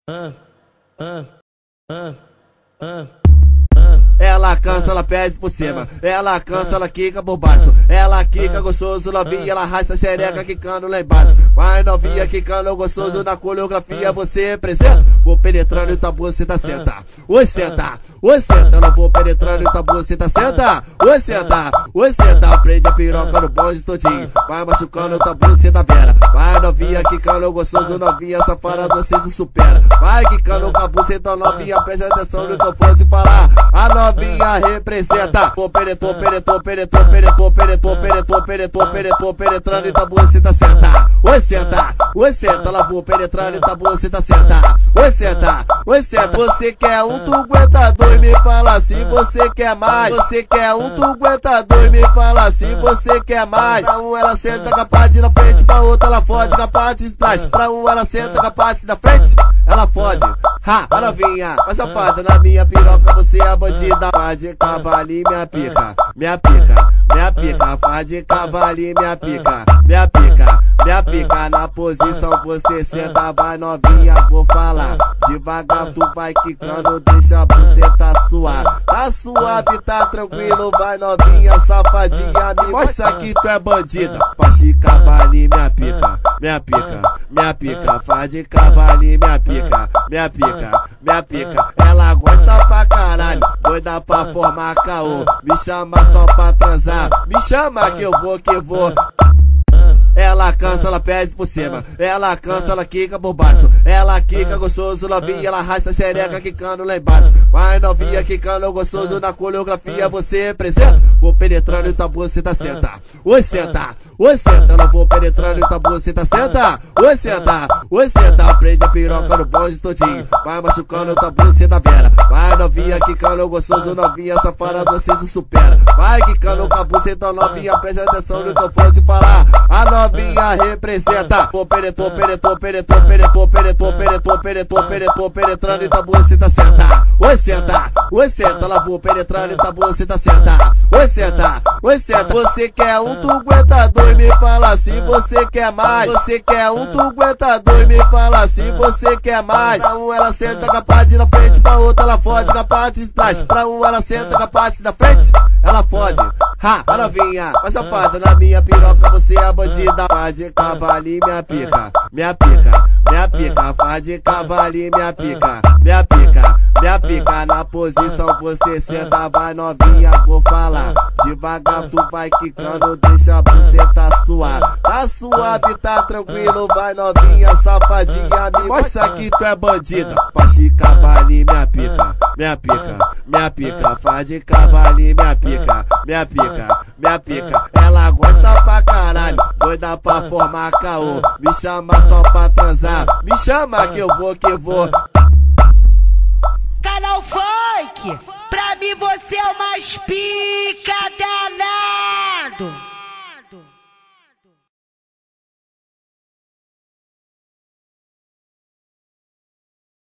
Ela cansa, ela pede por cima. Ela cansa, ela quica por baixo. Ela quica gostoso, novinha, ela arrasta a xereca quicando lá embaixo. Vai novinha quicando gostoso na coreografia, você representa. Vou penetrando e tua buceta senta. Oi senta, oi senta. Ela vou penetrando e tua buceta senta. Oi senta, oi senta. Prende a piroca no bonde todinho. Vai machucando tua buceta vera. Vai novinha quicando gostoso, novinha safada, você se supera. Vai quicando com a buceta novinha, presta atenção no que eu vou te falar. A novinha representa. Vou penetrou, penetrou, penetrou, penetrou, penetrou, penetrou, penetrou, penetrou, penetrando e tua buceta senta. Oi senta, oi senta. Ela vou penetrando e tua buceta senta. Oi senta, oi senta. Você quer um, tu aguenta dois, me fala se você quer mais. Você quer um, tu aguenta dois, me fala se você quer mais. Pra um ela senta com a parte da frente, pra outra ela fode com a parte de trás. Pra um ela senta com a parte da frente, ela fode. Ha, a novinha, mas safada, na minha piroca você é bandida. Faz de cavalinho, minha pica, minha pica, minha pica. Faz de cavalinho, minha pica, minha pica, minha pica. Na posição você senta, vai novinha, vou falar. Devagar tu vai quicando, deixa a buceta suar. Tá suave, tá tranquilo, vai novinha, safadinha. Me mostra que tu é bandida. Faz de cavalinho, minha pica, minha pica, minha pica. Faz de cavalinho, minha pica, minha pica, minha pica. Ela gosta pra caralho, doida pra formar caô. Me chama só pra transar, me chama que eu vou que vou. Ela cansa, ela pede por cima. Ela cansa, ela quica por baixo. Ela quica gostoso, novinha, ela arrasta a xereca quicando lá embaixo. Vai novinha quicando gostoso na coreografia, você representa. Vou penetrando e tua buceta senta. Oi senta, oi senta. Ela vou penetrando e tua buceta senta. Oi senta, oi senta. Prende a piroca no bonde todinho. Vai machucando tua buceta vera. Vai novinha quicando gostoso, novinha safada, você se supera. Vai quicando com a buceta novinha, presta atenção no que eu vou te falar. A novinha representa. Vou penetrou, penetrou, penetrou, penetrou, penetrou, penetrou, penetrou, penetrou, penetrando e tua buceta senta. Oi senta, oi senta. Ela vou penetrando e tua buceta senta. Oi senta, oi senta. Você quer um, tu aguenta dois, me fala se você quer mais. Você quer um, tu aguenta dois, me fala se você quer mais. Pra um ela senta com a parte da frente, pra outra ela fode com a parte de trás. Pra um ela senta com a parte da frente, ela fode. Ha, a novinha, mas safada, na minha piroca você é bandida. Faz de cavalinho, minha pica, minha pica, minha pica. Faz de cavalinho, minha pica, minha pica, minha pica. Na posição você senta, vai novinha, vou falar. Devagar tu vai quicando, deixa a buceta suar. Tá suave, tá tranquilo, vai novinha, safadinha. Me mostra que tu é bandida. Faz de cavalinho, minha pica, minha pica, minha pica. Faz de cavalinho, minha pica, minha pica, minha pica. Ela gosta pra caralho, doida pra formar caô. Me chama só pra transar, me chama que eu vou que vou. Canal Funk, pra mim você é o mais pica danado.